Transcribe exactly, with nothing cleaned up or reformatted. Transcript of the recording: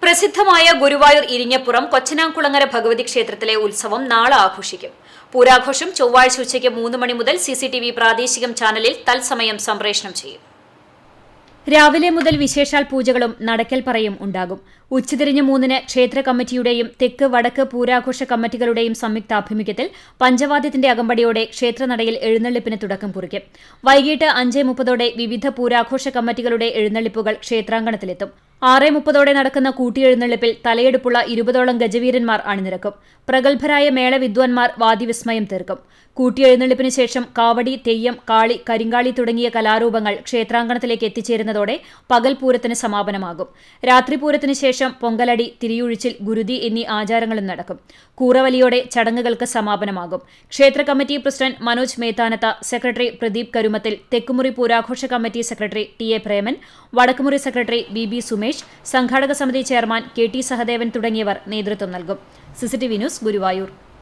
പ്രസിദ്ധമായ ഗുരുവായൂർ ഇരിങ്ങപ്പുറം കൊച്ചനാംകുളങ്ങര ഭഗവതി ക്ഷേത്രത്തിലെ ഉത്സവം നാളെ ആഘോഷിക്കും. പൂരാഘോഷം ചൊവ്വാഴ്ച ഉച്ചയ്ക്ക് മൂന്ന് മണി മുതൽ സി സി ടി വി പ്രാദേശികം ചാനലിൽ തത്സമയം സംപ്രേഷണം ചെയ്യും. രാവിലെ മുതൽ വിശേഷാൽ പൂജകളും നടക്കൽ പറയും ഉണ്ടാകും. ഉച്ചതിരിഞ്ഞ് മൂന്നിന് ക്ഷേത്ര കമ്മിറ്റിയുടെയും തെക്ക് വടക്ക് പൂരാഘോഷ കമ്മിറ്റികളുടെയും സംയുക്താഭിമുഖ്യത്തിൽ പഞ്ചവാദ്യത്തിന്റെ അകമ്പടിയോടെ ക്ഷേത്രനടയിൽ എഴുന്നള്ളിപ്പിന് തുടക്കം കുറിക്കും. വൈകിട്ട് അഞ്ച് മുപ്പതോടെ വിവിധ പൂരാഘോഷ കമ്മിറ്റികളുടെ എഴുന്നള്ളിപ്പുകൾ ക്ഷേത്രാങ്കണത്തിലെത്തും. ആറ് മുപ്പതോടെ നടക്കുന്ന കൂട്ടിയെഴുന്നള്ളിപ്പിൽ തലയെടുപ്പുള്ള ഇരുപതോളം ഗജവീരന്മാർ അണിനിരക്കും. പ്രഗത്ഭരായ മേളവിദ്വാൻമാർ വാദ്യവിസ്മയം തീർക്കും. കൂട്ടിയെഴുന്നള്ളിപ്പിന് ശേഷം കാവടി, തെയ്യം, കാളി, കരിങ്കാളി തുടങ്ങിയ കലാരൂപങ്ങൾ ക്ഷേത്രാങ്കണത്തിലേക്ക് എത്തിച്ചേരുന്നതോടെ പകൽപൂരത്തിന് സമാപനമാകും. രാത്രിപൂരത്തിന് ശേഷം പൊങ്കലടി, തിരിയൊഴിച്ചിൽ, ഗുരുതി എന്നീ ആചാരങ്ങളും നടക്കും. കൂറവലിയോടെ ചടങ്ങുകൾക്ക് സമാപനമാകും. ക്ഷേത്ര committee president Manoj Methanath, secretary Pradeep Karumathil, Thekkumuri പൂരാഘോഷ committee secretary T A Preman, Vadakkumuri secretary B B Sumesh, സംഘാടക സമിതി ചെയർമാൻ കെ ടി സഹദേവൻ തുടങ്ങിയവർ നേതൃത്വം നൽകും. CCTV news, Guruvayur.